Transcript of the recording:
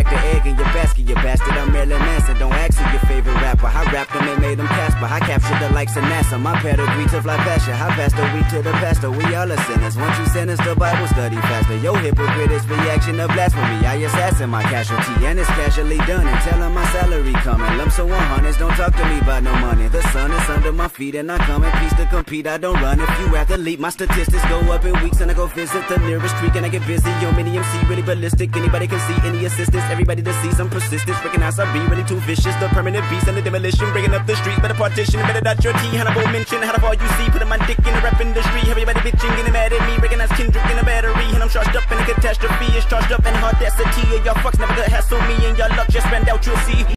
the egg in your basket, you bastard. I'm Marilyn Manson, don't ask who your favorite rapper. I rapped them and made them Casper. I captured the likes of NASA. My pedigree to fly faster. I passed the weed to the pastor. We all are sinners. Once you sinners, the Bible study faster. Yo, hypocrite is reaction to blasphemy. I assassin my casualty, and it's casually done. And tell them my salary coming. Lumps of 100s, don't talk to me about no money. The sun is under my feet, and I come in peace to compete. I don't run. If you athlete, my statistics go up in weeks, and I go visit the nearest street, and I get busy. Yo, mini MC, really ballistic. Anybody can see any assistance. Everybody to see some persistence. Recognize I be really too vicious. The permanent beast and the demolition. Breaking up the streets, better partition. Better dot your T. Hannibal mention. How all you see. Putting my dick in the rap industry. Everybody bitching, getting mad at me. Recognize Kendrick in a battery. And I'm charged up in a catastrophe. It's charged up and hard audacity. And y'all fucks never gonna hassle me. And y'all luck just ran out, you'll see.